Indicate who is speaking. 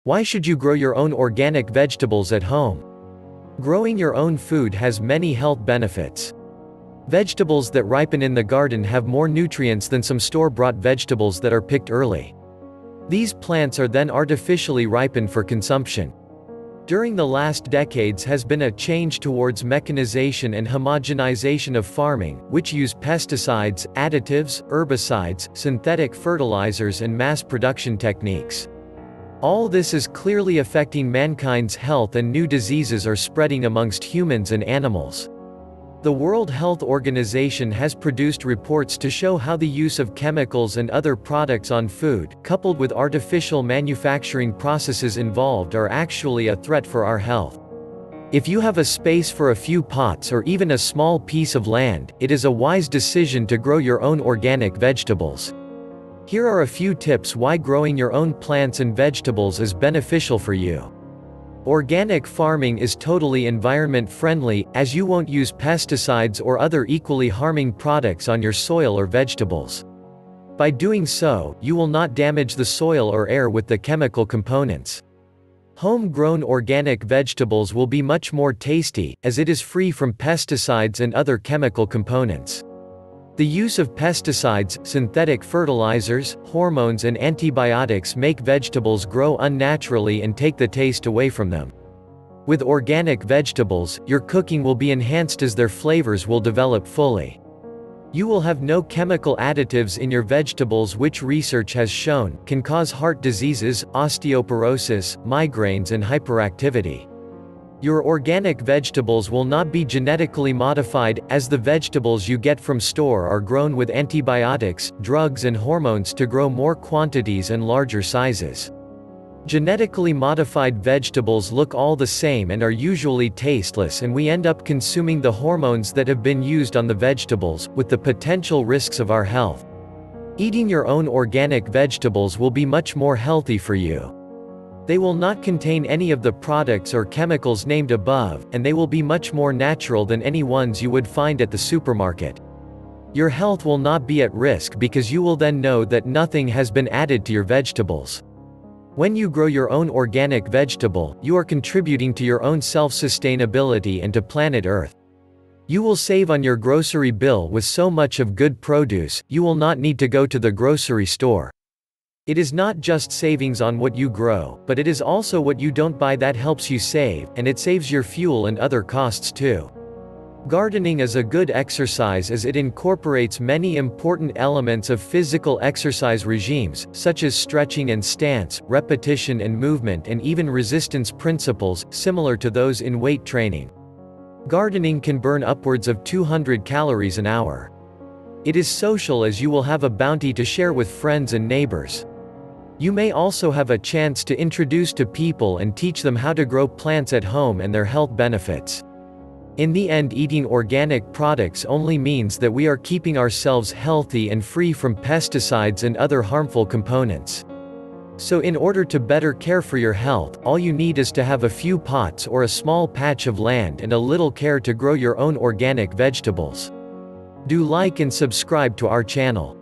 Speaker 1: Why should you grow your own organic vegetables at home? Growing your own food has many health benefits. Vegetables that ripen in the garden have more nutrients than some store-bought vegetables that are picked early. These plants are then artificially ripened for consumption. During the last decades has been a change towards mechanization and homogenization of farming, which use pesticides, additives, herbicides, synthetic fertilizers and mass production techniques. All this is clearly affecting mankind's health, and new diseases are spreading amongst humans and animals. The World Health Organization has produced reports to show how the use of chemicals and other products on food, coupled with artificial manufacturing processes involved, are actually a threat for our health. If you have a space for a few pots or even a small piece of land, it is a wise decision to grow your own organic vegetables. Here are a few tips why growing your own plants and vegetables is beneficial for you. Organic farming is totally environment-friendly, as you won't use pesticides or other equally harming products on your soil or vegetables. By doing so, you will not damage the soil or air with the chemical components. Home-grown organic vegetables will be much more tasty, as it is free from pesticides and other chemical components. The use of pesticides, synthetic fertilizers, hormones and antibiotics make vegetables grow unnaturally and take the taste away from them. With organic vegetables, your cooking will be enhanced as their flavors will develop fully. You will have no chemical additives in your vegetables, which research has shown can cause heart diseases, osteoporosis, migraines and hyperactivity. Your organic vegetables will not be genetically modified, as the vegetables you get from store are grown with antibiotics, drugs and hormones to grow more quantities and larger sizes. Genetically modified vegetables look all the same and are usually tasteless, and we end up consuming the hormones that have been used on the vegetables, with the potential risks of our health. Eating your own organic vegetables will be much more healthy for you. They will not contain any of the products or chemicals named above, and they will be much more natural than any ones you would find at the supermarket. Your health will not be at risk because you will then know that nothing has been added to your vegetables. When you grow your own organic vegetable, you are contributing to your own self-sustainability and to planet Earth. You will save on your grocery bill with so much of good produce, you will not need to go to the grocery store. It is not just savings on what you grow, but it is also what you don't buy that helps you save, and it saves your fuel and other costs too. Gardening is a good exercise as it incorporates many important elements of physical exercise regimes, such as stretching and stance, repetition and movement, and even resistance principles, similar to those in weight training. Gardening can burn upwards of 200 calories an hour. It is social as you will have a bounty to share with friends and neighbors. You may also have a chance to introduce to people and teach them how to grow plants at home and their health benefits. In the end, eating organic products only means that we are keeping ourselves healthy and free from pesticides and other harmful components. So in order to better care for your health, all you need is to have a few pots or a small patch of land and a little care to grow your own organic vegetables. Do like and subscribe to our channel.